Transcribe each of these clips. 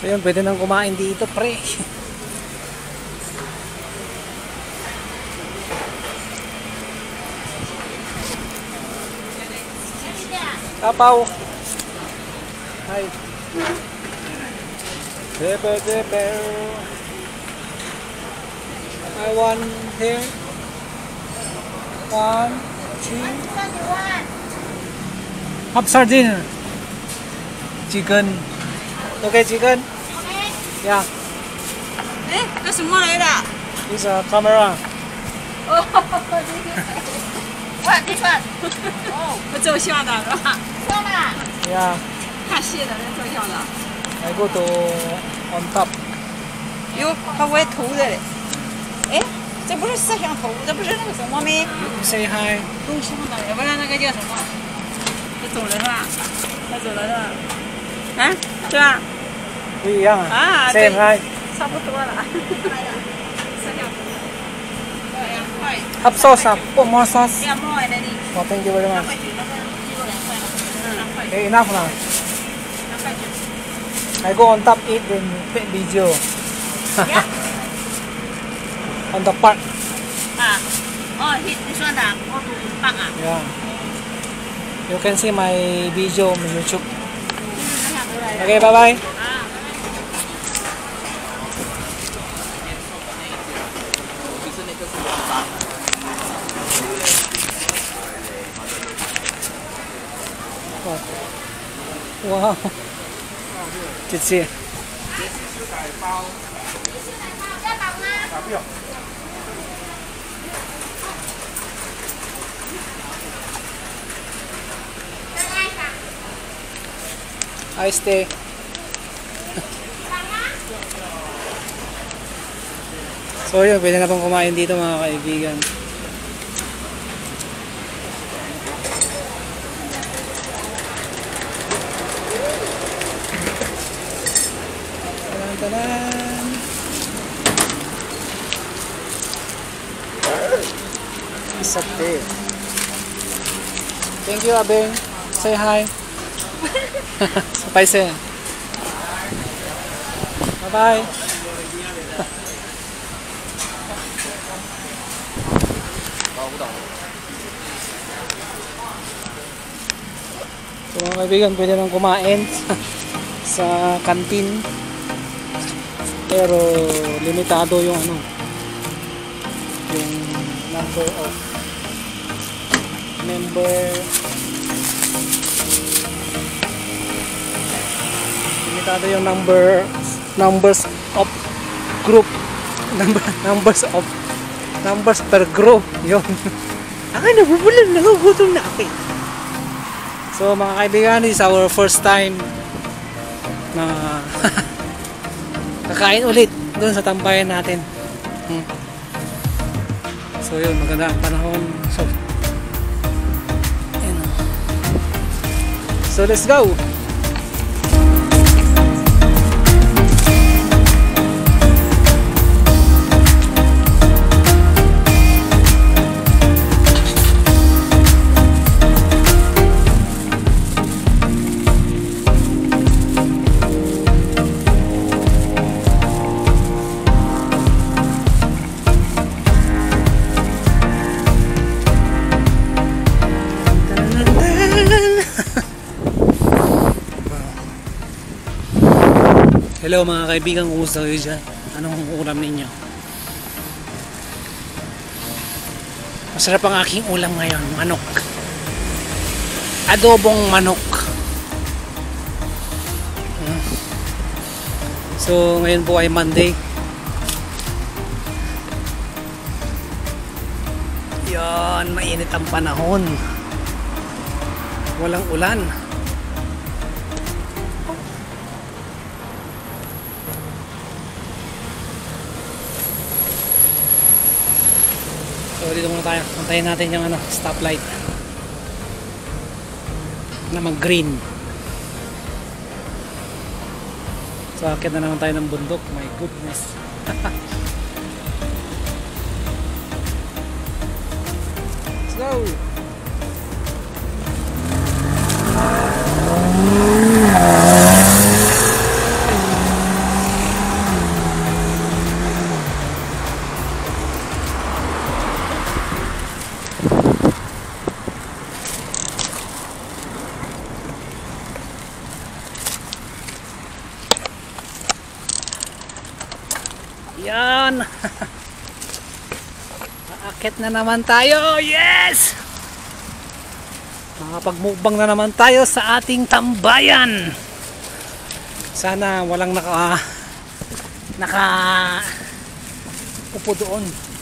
Ayun, pwede nang kumain dito, pre. Tapaw. Hi. Beber. I want here. 1, 2. Half sardine. Chicken. Okay, chicken. Yeah. 哎，这什么来的？ This is a camera. 哦，换这串。哦，我照相的是吧？照啦。 Yeah. 看戏的人照相的。 I go to on top. 哟，还歪头的嘞。哎，这不是摄像头，这不是那个什么没？ Say hi. 录像的，要不然那个叫什么？他走了是吧？他走了是吧？啊，对吧？ 不一样啊。 啊， Say 对， hi. 差不多了。摄像头。 Half sauce, put more sauce. 要more的你。 Oh, thank you very much. 2块9那个鸡肉2块了。2块。 Okay, enough now. 2块9。 I go on top eat then take video. Yeah. On the park. 啊，哦，你说的，我都棒啊。 Yeah. You can see my video on YouTube. Okay, bye bye. 啊。 Wow. 谢谢。I stay. So yun, pwede na pong kumain dito mga kaibigan. Tanan! Isate. Thank you, Abeng. Say hi. Sapay siya. Bye-bye. So mga kaibigan, pwede nang kumain sa kantin. Pero limitado yung ano, yung number of limitado yung numbers of group, numbers per group yun. Akin nabubulan, nagugutom na ako. So mga kaibigan, this is our first time na kakain ulit doon sa tambayan natin. So yun, maganda ang panahon. So let's go. Hello mga kaibigan, kumusta kayo dyan? Anong ulam ninyo? Masarap ang aking ulam ngayon, manok. Adobong manok. So ngayon po ay Monday. Yan, mainit ang panahon. Walang ulan. So dito muna tayo, antayin natin yung ano, stoplight na mag green. So akit na naman tayo ng bundok, my goodness. Let's go. Yan. Aakit na naman tayo. Yes! Makapag-mukbang na naman tayo sa ating tambayan. Sana walang upo doon.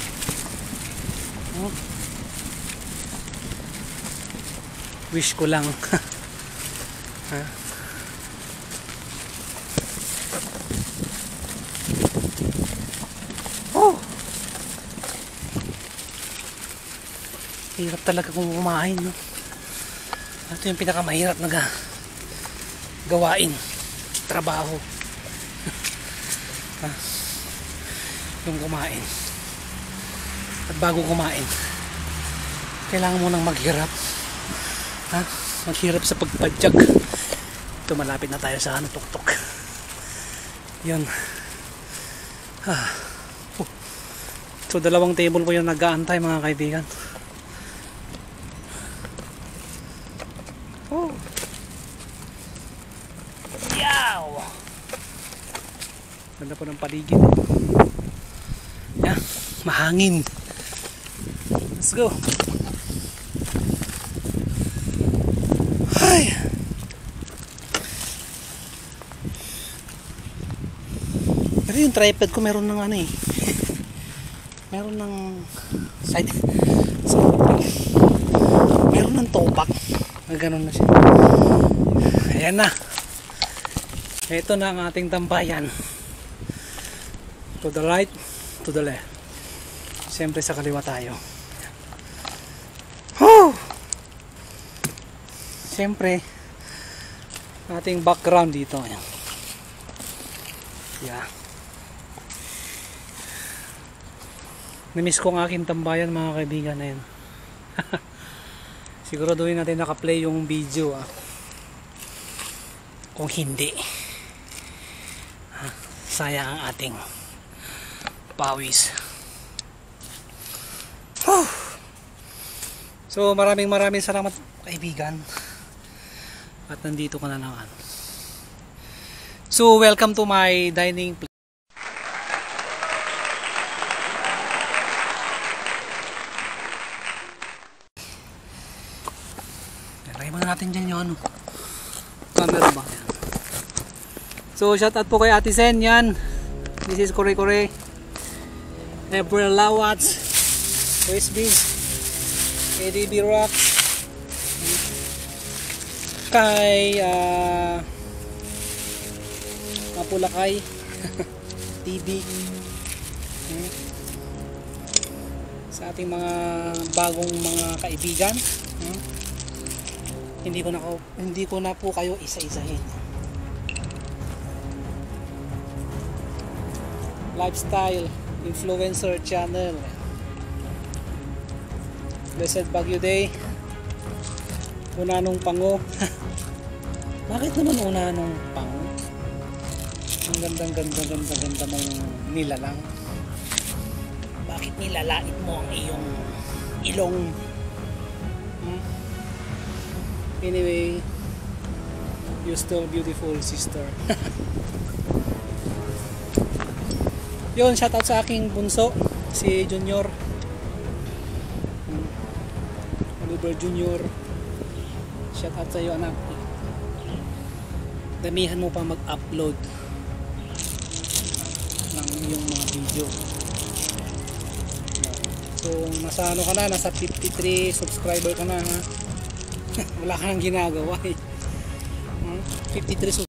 Wish ko lang. Ha? Oh! Hirap talaga kung kumain, no? Ito yung pinakamahirap na gawain. Trabaho. Ha? Yung kumain. At bago kumain, kailangan mo nang maghirap. Ha? Maghirap sa pagpadyag. Ito, malapit na tayo sa tuktok. Yun. So, 2 table po yung nag-aantay, mga kaibigan. Oh. Yaw! Ganda po ng paligid. Yan, mahangin. Let's go. Ay. Pero yung tripod ko meron ng meron ng side, meron ng topak. Ganun na siya. Ayan na. Ito na ang ating tambayan. To the right, to the left. Siyempre sa kaliwa tayo. Siyempre ating background dito. Ayan. Yeah. Namiss ko ang aking tambayan, mga kaibigan, na yun. Siguraduhin natin naka-play yung video. Kung hindi, sayang ang ating pawis. So maraming salamat, kaibigan. At nandito ka na naman. So welcome to my dining place. Try muna natin dyan yung camera ba? So shout out po kay Ate Sen. Yan. This is Kore Kore. April Lawats. OSB. ADB Rocks. Kay Mapulakay TV. Sa ating mga bagong mga kaibigan. Hindi ko na po kayo isa-isahin. Lifestyle Influencer Channel. Blessed Baguio Day. Una nung pango. Bakit naman una nung pango? Ang ganda mong nilalang. Bakit nilalait mo ang iyong ilong? Anyway, you're still beautiful, sister. Yun, shoutout sa aking bunso, si Junior. Oliver Junior. Shoutout sa iyo, anak. Damihan mo pa mag-upload ng iyong mga video. So, nasa ano ka na? Nasa 53 subscriber ka na, ha? Wala ka nang ginagawa, eh. 53 subscriber.